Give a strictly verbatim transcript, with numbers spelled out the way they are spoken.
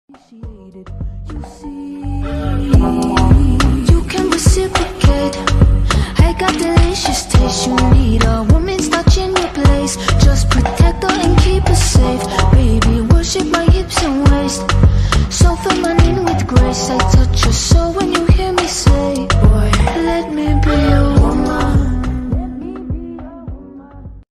appreciated. You see, you can reciprocate. I got delicious taste. You need a woman's touch in your place. Just protect her and keep her safe. Baby, worship my hips and waist. So feminine with grace. I touch your soul when you hear me say